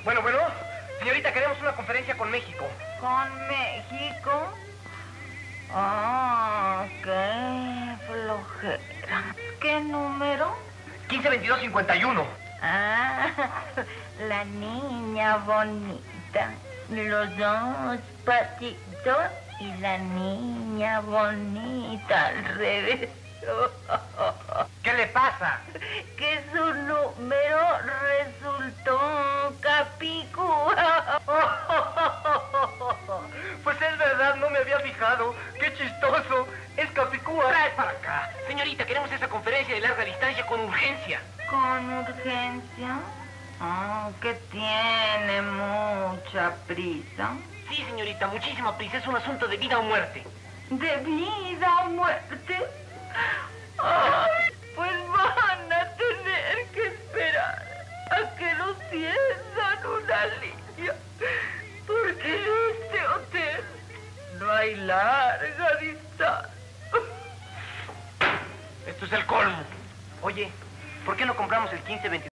Bueno, señorita, queremos una conferencia con México. ¿Con México? Ah, qué flojera. ¿Qué número? 152251. Ah, la niña bonita. Los dos patitos y la niña bonita al revés. ¿Qué le pasa? Que su número resultó Capicúa. Pues es verdad, no me había fijado. ¡Qué chistoso! Es Capicúa. Trae para acá. Señorita, queremos esa conferencia de larga distancia con urgencia. ¿Con urgencia? Que tiene mucha prisa. Sí, señorita, muchísima prisa. Es un asunto de vida o muerte. ¿De vida o muerte? Ay, pues van a tener que esperar a que los tiendan una línea. Porque en este hotel no hay larga distancia. Esto es el colmo. Oye, ¿por qué no compramos el 1522?